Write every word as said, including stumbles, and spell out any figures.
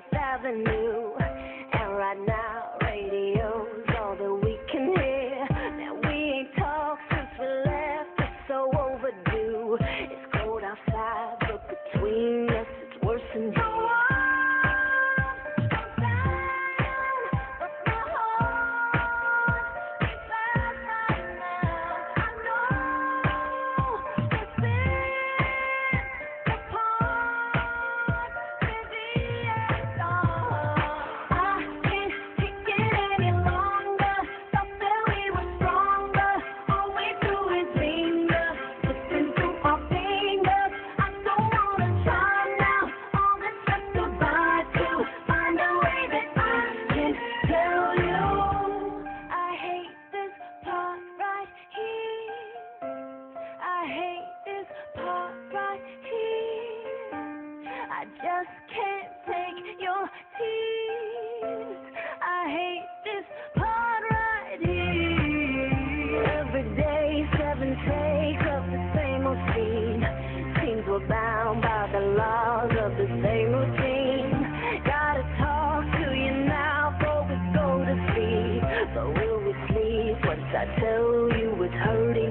Fifth Avenue, and right now radio's all that we can hear. Now we ain't talked since we left, it's so overdue. It's cold outside, but between us it's worse than you. I just can't take your tears. I hate this part right here. Every day, seven takes of the same old scene. Seems we're bound by the laws of the same routine. Gotta talk to you now before we go to sleep. But will we sleep once I tell you it's hurting?